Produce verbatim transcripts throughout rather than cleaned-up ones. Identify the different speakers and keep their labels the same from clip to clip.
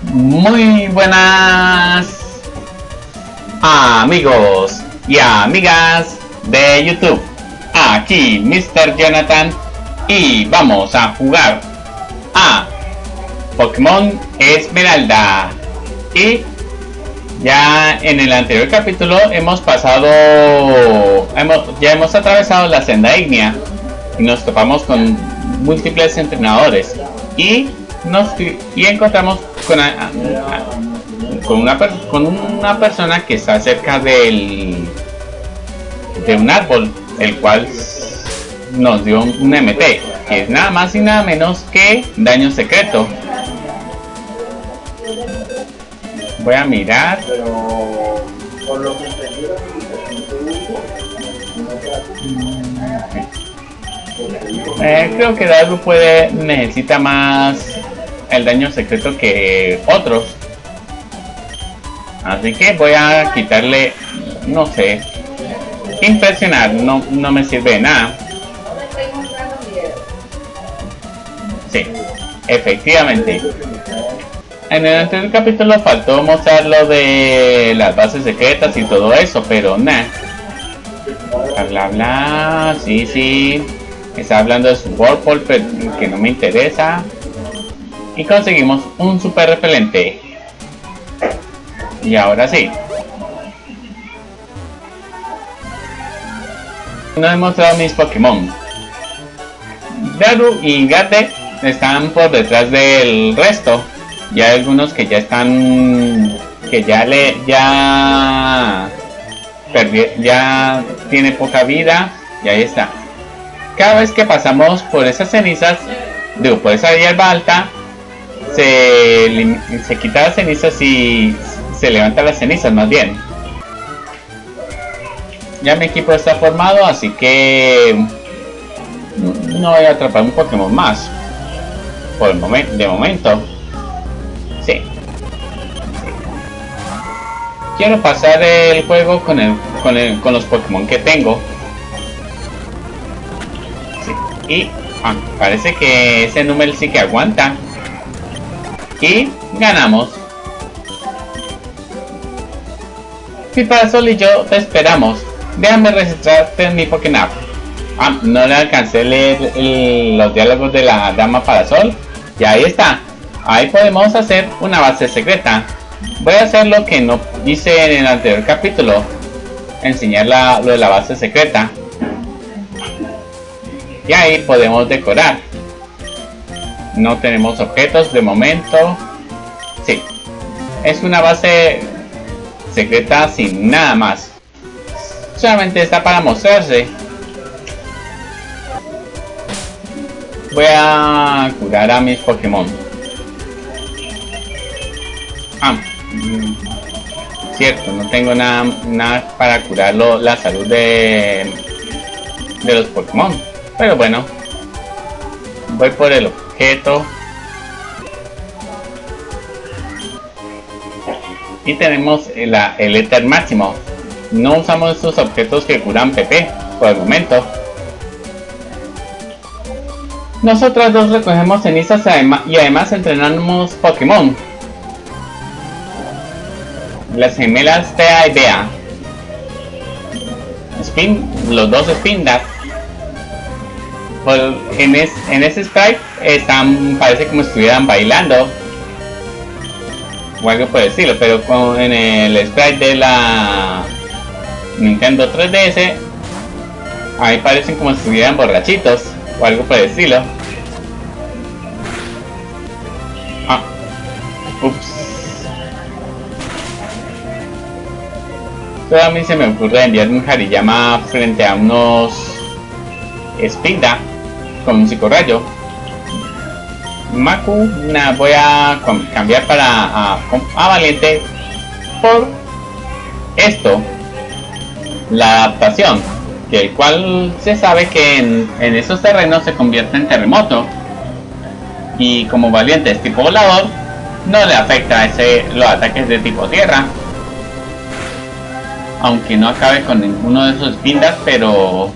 Speaker 1: Muy buenas amigos y amigas de YouTube. Aquí mister Jonathan y vamos a jugar a Pokémon Esmeralda. Y ya en el anterior capítulo hemos pasado, hemos, ya hemos atravesado la senda ígnea y nos topamos con múltiples entrenadores y nos y encontramos con, a, con, una, con una persona que está cerca del de un árbol, el cual nos dio un, un M T, que es nada más y nada menos que daño secreto. Voy a mirar. Eh, creo que Daru puede necesita más el daño secreto que otros, así que voy a quitarle, no sé, impresionar no, no me sirve de nada. Sí, efectivamente. En el anterior capítulo faltó mostrar lo de las bases secretas y todo eso, pero nada. Bla bla bla, sí, sí. Está hablando de su Whirlpool, pero que no me interesa. Y conseguimos un super repelente. Y ahora sí. No he mostrado mis Pokémon. Daru y Gate están por detrás del resto. Y hay algunos que ya están, que ya le, ya, perdió, ya tiene poca vida, y ahí está. Cada vez que pasamos por esas cenizas, digo, por esa hierba alta, se, se quita las cenizas y se levanta las cenizas más bien. Ya mi equipo está formado, así que no voy a atrapar un Pokémon más, por el momento, de momento. Sí. Sí. Quiero pasar el juego con el, con el, con los Pokémon que tengo. Sí. Y ah, parece que ese número sí que aguanta. Y ganamos. Piparasol y yo te esperamos. Déjame registrarte en mi Pokénap. Ah, no le alcancé a leer el, los diálogos de la Dama Parasol. Y ahí está. Ahí podemos hacer una base secreta. Voy a hacer lo que no hice en el anterior capítulo, enseñar la, lo de la base secreta. Y ahí podemos decorar. No tenemos objetos de momento. Sí, es una base secreta sin nada más. Solamente está para mostrarse. Voy a curar a mis Pokémon. Ah, mm, cierto, no tengo nada, nada para curarlo, la salud de, de los Pokémon. Pero bueno, voy por el objeto. Y tenemos el, el éter máximo. No usamos estos objetos que curan P P por el momento. Nosotras dos recogemos cenizas y además entrenamos Pokémon. Las gemelas Tea y Bea. Spin, los dos Spindas. Por, en, es, en ese sprite están, parece como si estuvieran bailando o algo por el estilo, pero con, en el sprite de la Nintendo tres D S ahí parecen como si estuvieran borrachitos o algo por el estilo. Ah, ups. Solo a mí se me ocurre enviar un Hariyama frente a unos Spinda con un psicorrayo. Maku, nah, voy a cambiar para a, a Valiente por esto, la adaptación, que el cual se sabe que en, en esos terrenos se convierte en terremoto, y como Valiente es tipo volador, no le afecta a ese, los ataques de tipo tierra. Aunque no acabe con ninguno de esos Spindas, pero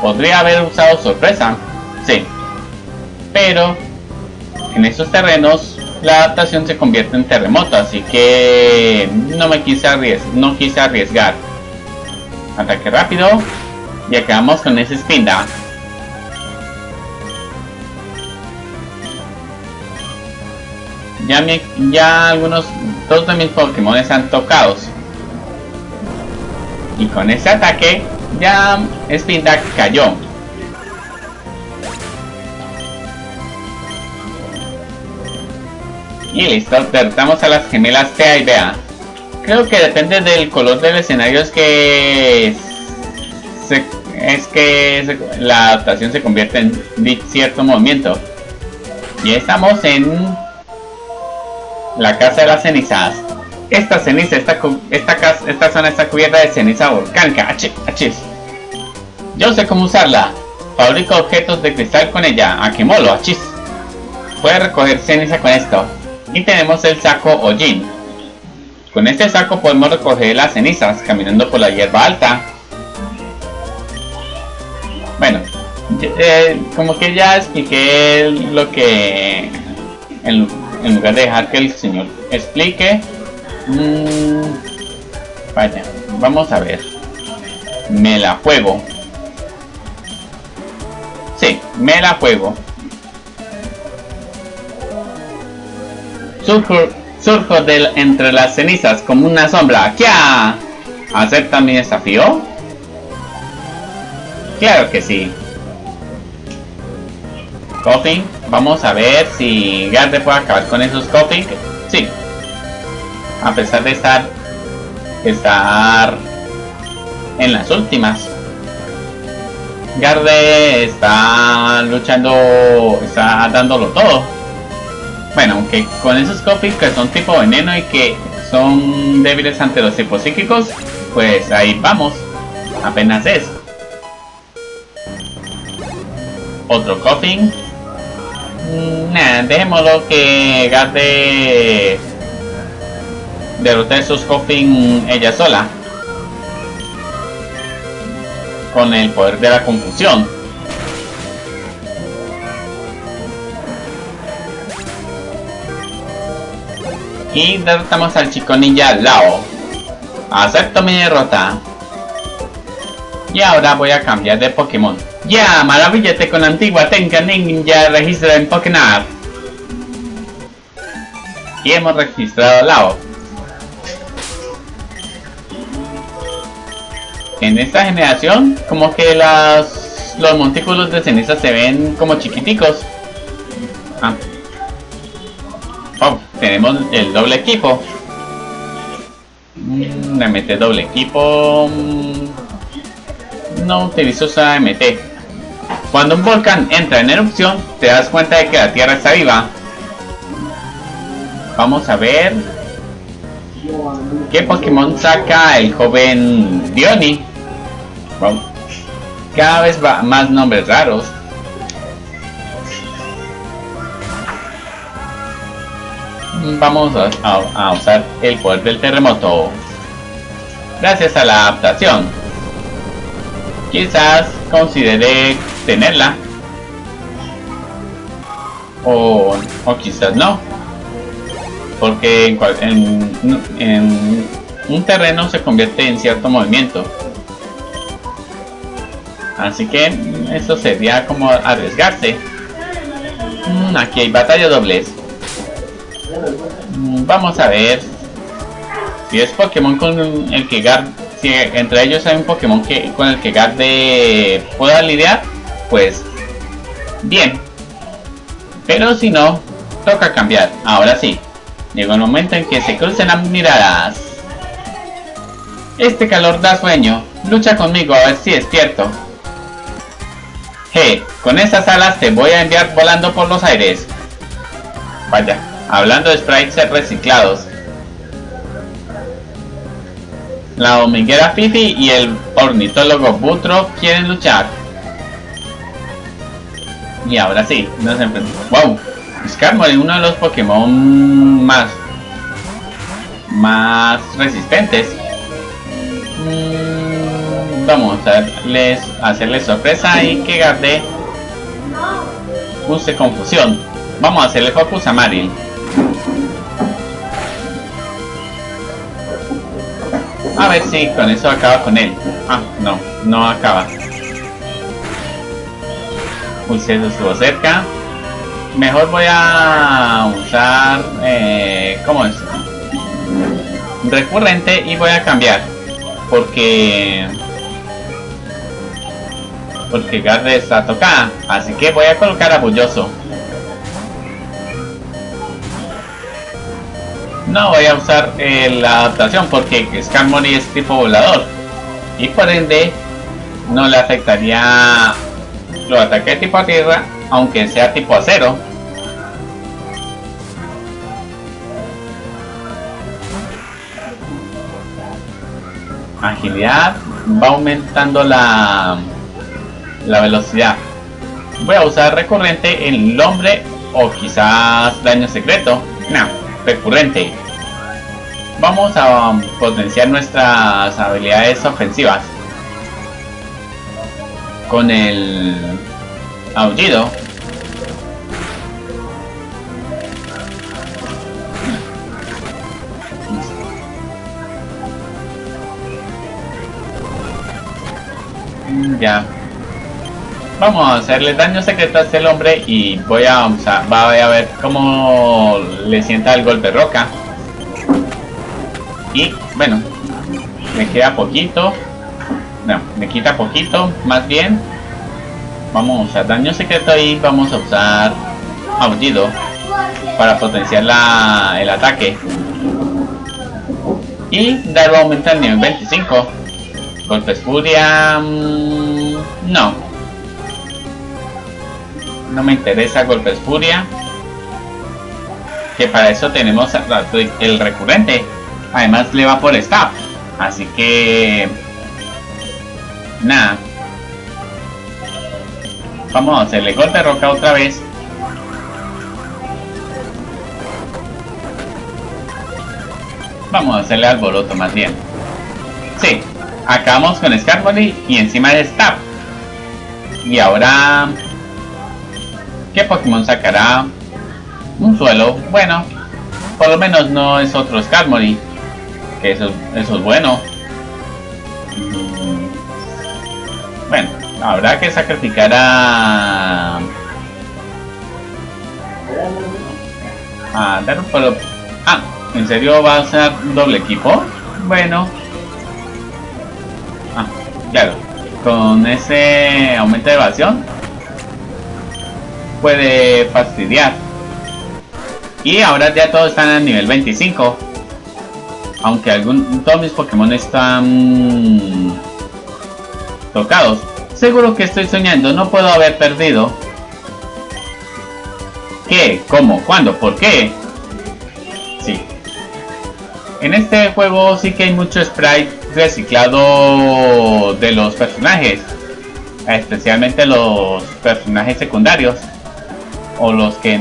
Speaker 1: podría haber usado sorpresa, sí, pero en estos terrenos la adaptación se convierte en terremoto, así que no me quise arriesgar, no quise arriesgar. Ataque rápido y acabamos con ese Spinda. Ya, me, ya algunos, dos de mis Pokémon están tocados. Y con ese ataque, ya Spinda cayó. Y listo, derrotamos a las gemelas Tea y Bea. Creo que depende del color del escenario, es que se, es que se, la adaptación se convierte en cierto movimiento. Y estamos en la casa de las cenizas. Esta ceniza, esta, esta, casa, esta zona está cubierta de ceniza volcánica. Ach, achis. Yo sé cómo usarla. Fabrico objetos de cristal con ella. Akimolo, achis. Puedes recoger ceniza con esto. Y tenemos el saco Ojin. Con este saco podemos recoger las cenizas caminando por la hierba alta. Bueno, eh, como que ya expliqué lo que... En, en lugar de dejar que el señor explique. Mmm, vaya, vamos a ver. Me la juego. Sí, me la juego. Surjo, surjo de, entre las cenizas como una sombra. ¡Kia! ¿Acepta mi desafío? Claro que sí. Koffing, vamos a ver si Garde puede acabar con esos Koffing. Sí. A pesar de estar, estar en las últimas. Garde está luchando, está dándolo todo. Bueno, aunque con esos Koffing que son tipo veneno y que son débiles ante los tipos psíquicos, pues ahí vamos. Apenas es. Otro Koffing. Nah, dejémoslo que Garde derrote esos Koffing ella sola. Con el poder de la confusión. Y derrotamos al chico ninja Lao. Acepto mi derrota. Y ahora voy a cambiar de Pokémon. Ya, maravillate con la antigua técnica ninja registra en Pokémon. Y hemos registrado a Lao. En esta generación, como que las, los montículos de ceniza se ven como chiquiticos. Ah. Oh, tenemos el doble equipo. Mm, M T doble equipo. No utilizo esa M T. Cuando un volcán entra en erupción, te das cuenta de que la Tierra está viva. Vamos a ver qué Pokémon saca el joven Diony. Wow. Cada vez va más nombres raros. Vamos a, a, a usar el poder del terremoto. Gracias a la adaptación. Quizás considere tenerla. O, o quizás no. Porque en, en, en un terreno se convierte en cierto movimiento. Así que eso sería como arriesgarse. Mm, aquí hay batalla dobles. Mm, vamos a ver si es Pokémon con el que Garde, si entre ellos hay un Pokémon que con el que Garde pueda lidiar, pues bien. Pero si no, toca cambiar. Ahora sí, llegó el momento en que se crucen las miradas. Este calor da sueño. Lucha conmigo a ver si despierto. Hey, con esas alas te voy a enviar volando por los aires. Vaya, hablando de sprites reciclados. La hormiguera Fifi y el ornitólogo Butro quieren luchar. Y ahora sí, nos enfrentamos. ¡Wow! Skarmory, uno de los Pokémon más más resistentes. Mm, vamos a darles, hacerle sorpresa y que Garde use confusión. Vamos a hacerle focus a Marill. A ver si con eso acaba con él. Ah, no, no acaba. Uy, si eso estuvo cerca. Mejor voy a usar... Eh, ¿Cómo es? Recurrente y voy a cambiar. Porque... Porque Garde está tocada. Así que voy a colocar a Bulloso. No voy a usar eh, la adaptación porque Skarmory es tipo volador. Y por ende no le afectaría los ataques tipo tierra, aunque sea tipo acero. Agilidad va aumentando la, la velocidad. Voy a usar recurrente en el hombre o quizás daño secreto. No, recurrente. Vamos a um, potenciar nuestras habilidades ofensivas con el aullido. Ya. Vamos a hacerle daño secreto a este hombre y voy a usar, voy a ver cómo le sienta el golpe roca. Y bueno, me queda poquito. No, me quita poquito, más bien. Vamos a usar daño secreto y vamos a usar aullido para potenciar la, el ataque. Y darlo aumenta al nivel veinticinco. Golpes furia... Mmm, no. No me interesa golpes furia. Que para eso tenemos el recurrente. Además le va por staff. Así que... Nada. Vamos a hacerle golpe roca otra vez. Vamos a hacerle alboroto más bien. Sí. Acabamos con Skarmory y encima de Staff. Y ahora... ¿Qué Pokémon sacará? Un suelo. Bueno, por lo menos no es otro Skarmory. Que eso, eso es bueno. Bueno, habrá que sacrificar a... A dar un polo... Ah, ¿en serio va a ser doble equipo? Bueno... Ah, claro, con ese aumento de evasión puede fastidiar. Y ahora ya todos están a nivel veinticinco. Aunque algún, todos mis Pokémon están tocados. Seguro que estoy soñando, no puedo haber perdido. ¿Qué? ¿Cómo? ¿Cuándo? ¿Por qué? Sí. En este juego sí que hay mucho sprite reciclado de los personajes, especialmente los personajes secundarios o los que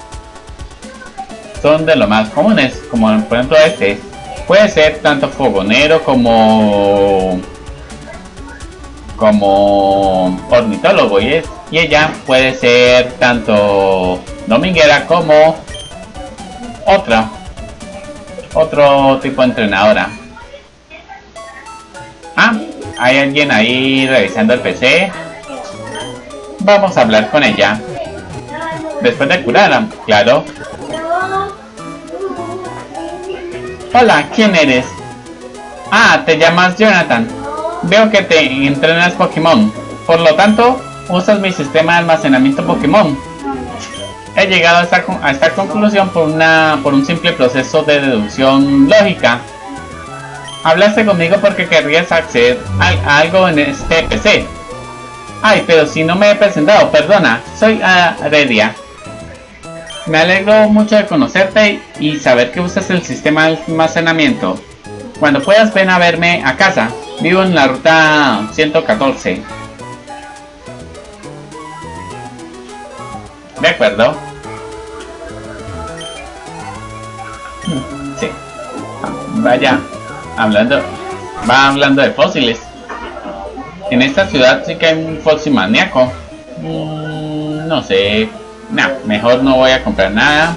Speaker 1: son de los más comunes, como por ejemplo este. Puede ser tanto fogonero como como ornitólogo y, es, y ella puede ser tanto dominguera como otra otro tipo de entrenadora. Ah, hay alguien ahí revisando el P C. Vamos a hablar con ella. Después de curarla, claro. Hola, ¿quién eres? Ah, te llamas Jonathan. Veo que te entrenas Pokémon. Por lo tanto, usas mi sistema de almacenamiento Pokémon. He llegado a esta, a esta conclusión por, una, por un simple proceso de deducción lógica. Hablaste conmigo porque querrías acceder a, a algo en este P C. Ay, pero si no me he presentado, perdona, soy Aredia. Me alegro mucho de conocerte y saber que usas el sistema de almacenamiento. Cuando puedas, ven a verme a casa. Vivo en la ruta ciento catorce. De acuerdo. Sí. Vaya. Hablando. Va hablando de fósiles. En esta ciudad sí que hay un Foxymaníaco. Mm, no sé. Nah, mejor no voy a comprar nada.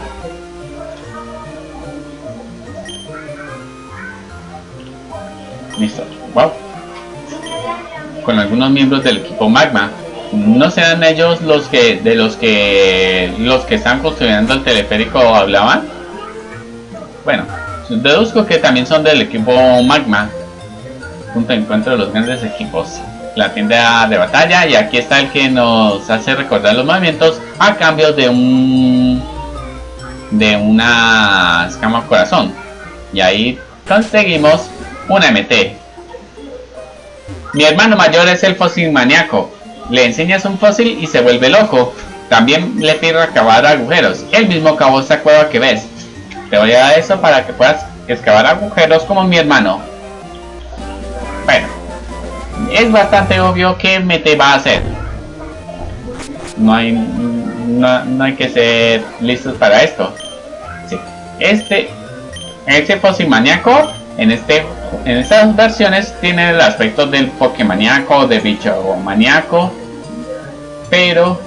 Speaker 1: Listo. Wow. Con algunos miembros del equipo Magma. ¿No serán ellos los que de los que los que están construyendo el teleférico hablaban? Bueno, deduzco que también son del equipo Magma. Punto de encuentro de los grandes equipos. La tienda de batalla, y aquí está el que nos hace recordar los movimientos a cambio de un de una escama corazón. Y ahí conseguimos una M T. Mi hermano mayor es el Foxymaníaco. Le enseñas un fósil y se vuelve loco. También le pido acabar agujeros. Él mismo cavó esta cueva que ves. Te voy a dar eso para que puedas excavar agujeros como mi hermano. Bueno, es bastante obvio que M T va a hacer. No hay, no, no hay que ser listos para esto. Sí. Este, este Foxymaníaco en este, en estas versiones tiene el aspecto del Pokémaníaco, de bicho maníaco, pero,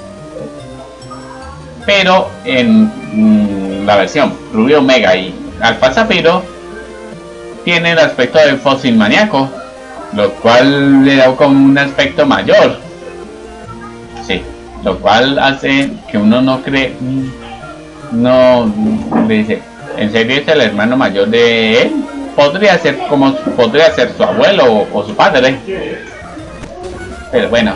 Speaker 1: pero en mmm, la versión Rubio Omega y Alfa Zafiro tiene el aspecto del Foxymaníaco, lo cual le da como un aspecto mayor. Sí, lo cual hace que uno no cree, no dice, ¿en serio es el hermano mayor de él? Podría ser como podría ser su abuelo o, o su padre, pero bueno.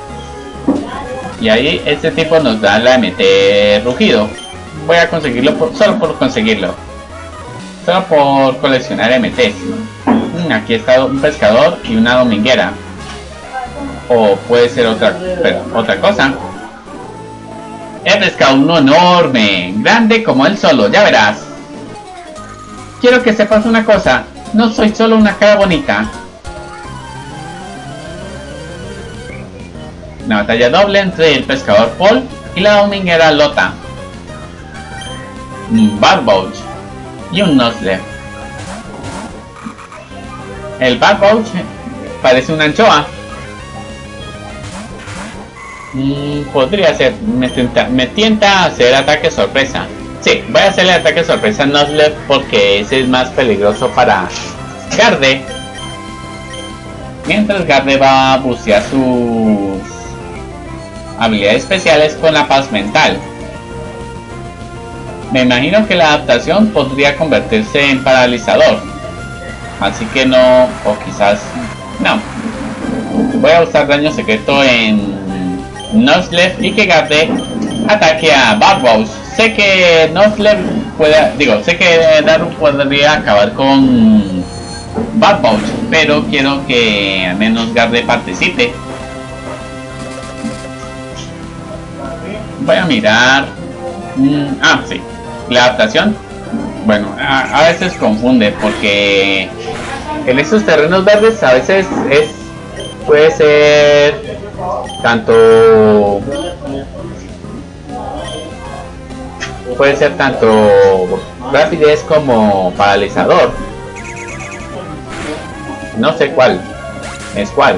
Speaker 1: Y ahí este tipo nos da la M T rugido. Voy a conseguirlo por, solo por conseguirlo, solo por coleccionar M Ts. Aquí está un pescador y una dominguera, o puede ser otra, pero, otra cosa. He pescado uno enorme, grande como él solo, ya verás. Quiero que sepas una cosa, no soy solo una cara bonita. Una batalla doble entre el pescador Paul y la dominguera Lota. Un Barboach y un Nuzlocke. El Barboach parece una anchoa. Mm, podría ser, me tienta, me tienta hacer ataque sorpresa. Sí, voy a hacerle ataque sorpresa a Nuzlocke porque ese es más peligroso para Garde. Mientras Garde va a bucear sus habilidades especiales con la paz mental. Me imagino que la adaptación podría convertirse en paralizador. Así que no, o quizás no. Voy a usar daño secreto en Nuzlocke y que Garde ataque a Barboach. Sé que Nuzlocke puede, digo, sé que Daru podría acabar con Barboach, pero quiero que al menos Garde participe. Voy a mirar. Mm, ah, sí. La adaptación. Bueno, a, a veces confunde porque en estos terrenos verdes a veces es puede ser tanto puede ser tanto rapidez como paralizador. No sé cuál es cuál.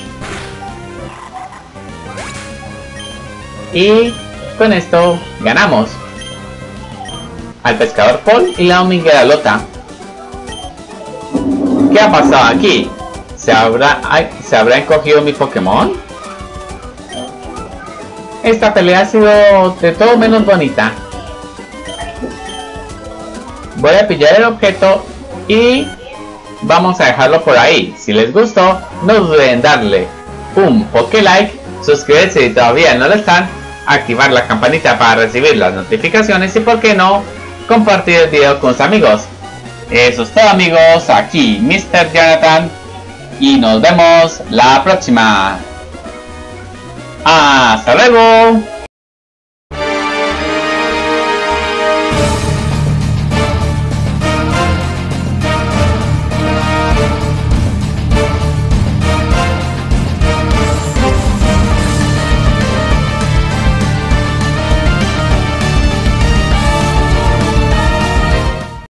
Speaker 1: Y con esto ganamos al pescador Paul y la dominguera Lota. ¿Qué ha pasado aquí? ¿Se habrá, ¿Se habrá encogido mi Pokémon? Esta pelea ha sido de todo menos bonita. Voy a pillar el objeto y vamos a dejarlo por ahí. Si les gustó, no duden en darle un Poké Like, suscribirse si todavía no lo están, activar la campanita para recibir las notificaciones y, por qué no, compartir el video con sus amigos. Eso es todo, amigos, aquí mister Jonathan y nos vemos la próxima. Hasta luego.